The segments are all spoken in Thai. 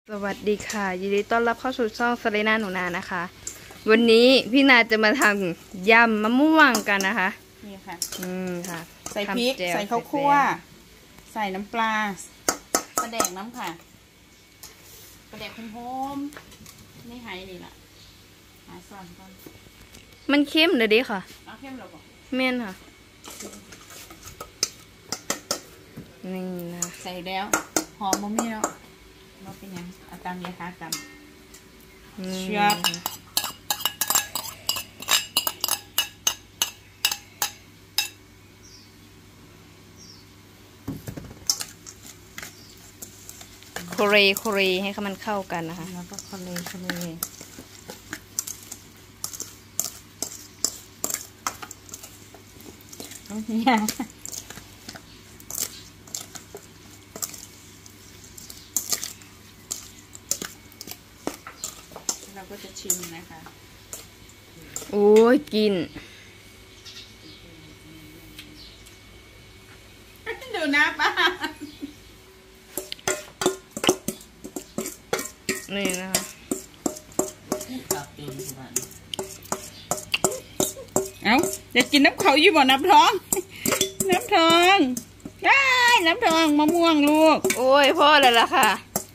สวัสดีค่ะยินดีต้อนรับเข้าสู่ช่องสเลน่าหนูนานะคะวันนี้พี่นาจะมาทำยำมะม่วงกันนะคะนี่ค่ะค่ะใส่พริกใส่ข้าวคั่วใส่น้ำปลาปลาแดกน้ำค่ะปลาแดกหอมๆไม่หายนี่แหละหาซ่อนก่อนมันเข้มเลยดิค่ะเข้มหรอบอกเม่นค่ะนี่นะใส่แล้วหอมมะมี่แล้วเราเป็นยังอาการยาคากันเชียบโคเรให้มันเข้ากันนะคะแล้วก็โคเรเนี่ยเราก็จะชิมนะคะโอ้ยกินดูนะป้านี่นะคะเอ้าจะกินน้ำเขาอยู่บ่น้ำทองน้ำทองได้น้ำทองมะม่วงลูกโอ้ยพ่อเลยล่ะค่ะ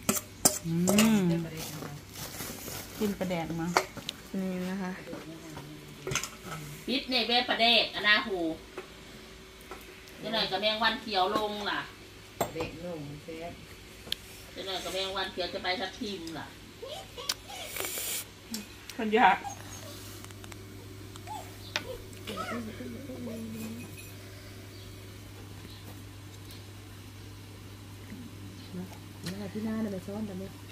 กินปลาแดกมานี่นะคะปิดในเว็บประเดกนาหูจะหน่อยกับแมงวันเขียวลงล่ะเด็กนุ่มเสียจะหน่อยกับแมงวันเขียวจะไปทับทิมล่ะคนอยากที่หน้าเนี่ยไปซ้อนกันเลย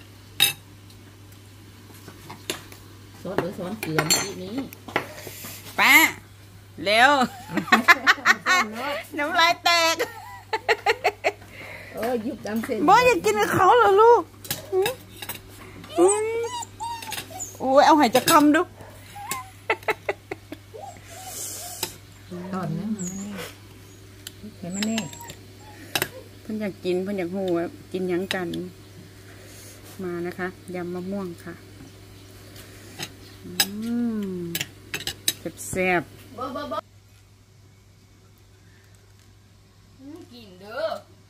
ซ้อนหรือซ้อนเกลือที่นี้ป้าเร็วน้ำลายแตกยุบดำเส้นบอยอยากกินกับเขาเหรอลูกโอ้ยเอาหายจะคำดูตอนนี้เห็นไหมนี่เพิ่นอยากกินเพิ่นอยากหูกินยังกันมานะคะยำมะม่วงค่ะแซ่บกินเด้อ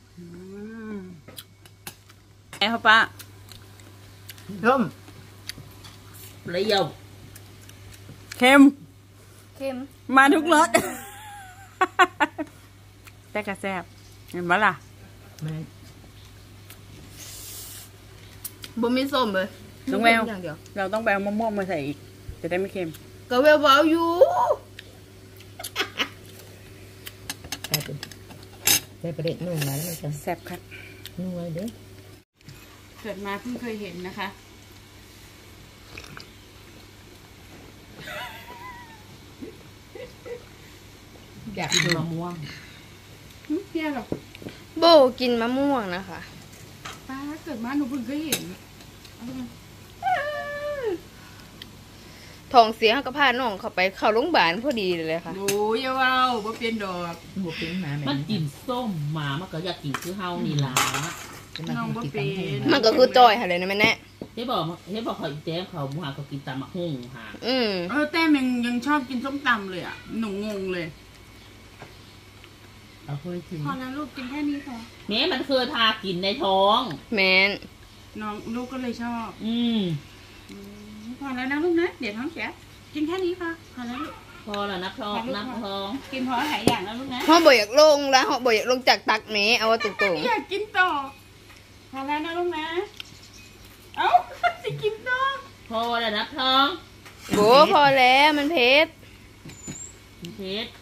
ไอ้ครับป้าเข้มเปรี้ยวเค็มมาทุกรสแต่กระแซ่บเห็นไหมล่ะบ่มีส้มเลยน้องแววเราต้องไปเอามะม่วงมาใส่อีกจะได้ไม่เค็มก็แววเบาอยู่ได้ประเด็นนุ่มแล้วมันจะแซ่บครับนุ่มเลยเด้อเกิดมาเพิ่งเคยเห็นนะคะอยากกินมะม่วงเพี้ยหรอโบกินมะม่วงนะคะป้าเกิดมาหนูเพิ่งเคยเห็นท้องเสียกับพาน้องเขาไปเข้าโรงพยาบาลพอดีเลยค่ะโอ้ยอย่าว่าบ่เป็นดอกบ่เป็นหมามันกินส้มหมามันก็อยากกินคือเฮานี่ล่ะน้องบ่เป็นมันก็คือจอยค่ะเลยนะแม่แน่เฮ้บอกเขาแต้มเขาหมูหาเขากินตำมะฮุ่งค่ะแต้มยังชอบกินส้มตำเลยอ่ะหนูงงเลยเอาเคยกินพอแล้วลูกกินแค่นี้พอแม่มันเคยพากินในท้องแม่น้องลูกก็เลยชอบพอแล้วนะลูกนะเดี๋ยวท้องเสียกินแค่นี้พอแล้วลูกพอแล้วนับท้องกินพอหลายอย่างแล้วลูกนะเขาบ่อยากลงแล้วเขาบ่อยากลงจากตักแม่เอาว่าตุ่งๆอยากกินต่อพอแล้วนะลูกนะเอ้าจะกินต่อพอแล้วนับท้องโบพอแล้วมันเผ็ด